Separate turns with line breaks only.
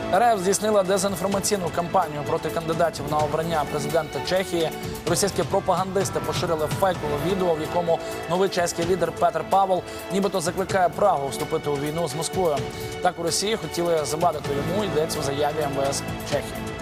РФ здійснила дезінформаційну кампанію проти кандидатів на обрання президента Чехії. Російські пропагандисти поширили фейкове відео, в якому новий чеський лідер Петр Павел нібито закликає Прагу вступити у війну з Москвою. Так у Росії хотіли завадити йому, йдеться у заяві МВС Чехії.